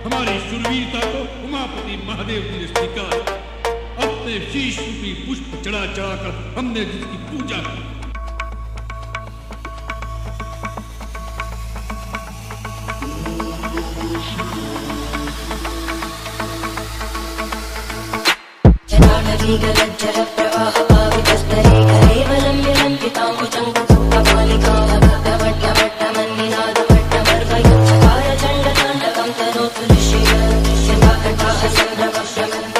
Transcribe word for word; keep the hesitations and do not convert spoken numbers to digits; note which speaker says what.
Speaker 1: हमारी शूरवीरता को उमापति महादेव जी ने स्वीकार, अपने शीश रूपी पुष्प चढ़ा चढ़ाकर हमने जिसकी पूजा की।
Speaker 2: Legal